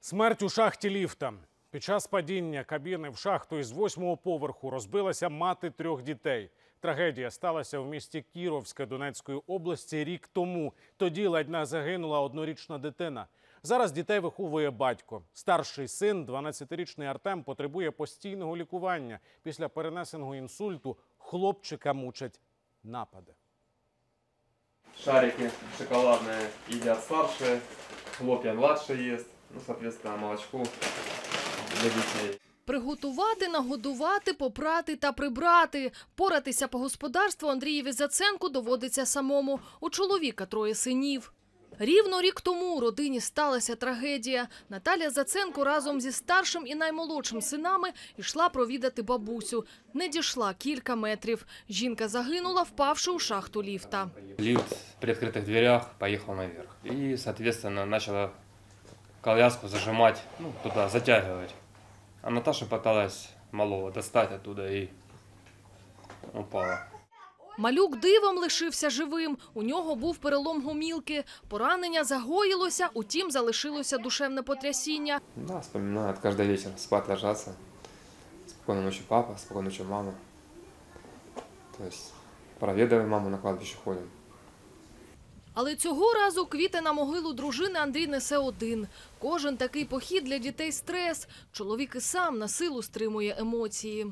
Смерть у шахті ліфта. Під час падіння кабіни в шахту із 8-го поверху розбилася мати 3 дітей. Трагедія сталася в місті Кіровське Донецької області рік тому. Тоді ледь не загинула 1-річна дитина. Зараз дітей виховує батько. Старший син, 12-річний Артем, потребує постійного лікування. Після перенесеного інсульту хлопчика мучать напади. Шарики шоколадные едят старшие, хлопья младшие ест, ну, соответственно, молочко для детей. Приготувати, нагодувати, попрати та прибрати. Поратися по господарству Андрієві Заценку доводиться самому. У чоловіка 3 синів. Рівно рік тому у родині сталася трагедія. Наталя Заценко разом зі старшим і наймолодшим синами йшла провідати бабусю. Не дійшла кілька метрів. Жінка загинула, впавши у шахту ліфта. Лифт при открытых дверях поехал наверх. И, соответственно, начала коляску зажимать, ну, туда затягивать. А Наташа пыталась малого достать оттуда и упала. Малюк дивом лишився живим. У нього був перелом гомілки. Поранення загоїлося, утім залишилося душевне потрясіння. Да, вспоминает каждый вечер спать ложаться. Спокойной ночи папа, спокойной ночи мама. То есть проведываем маму, на кладбище ходим. Але цього разу квіти на могилу дружини Андрій несе один. Кожен такий похід для дітей – стрес. Чоловік і сам на силу стримує емоції.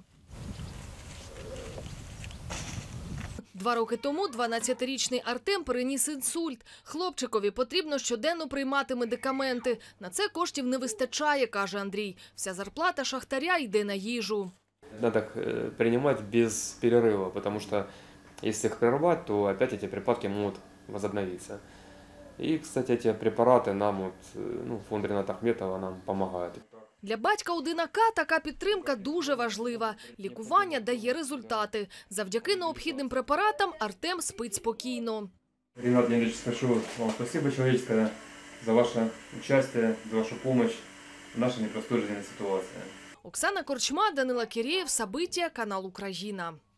2 роки тому 12-річний Артем переніс інсульт. Хлопчикові потрібно щоденно приймати медикаменти. На це коштів не вистачає, каже Андрій. Вся зарплата шахтаря йде на їжу. Надо принимать без перерыва, потому что если их прервать, то опять эти припадки могут возобновиться. И, кстати, эти препараты нам, фонд Рената Ахметова нам помогает. Для батька-одинака така підтримка дуже важлива. Лікування дає результати. Завдяки необхідним препаратам Артем спить спокійно. Ренат Леонидович, скажу вам спасибо человеческое за ваше участие, за вашу помощь в нашей непростой жизненной ситуации. Оксана Корчма, Данила Кірєєв, Сабиття, канал Україна.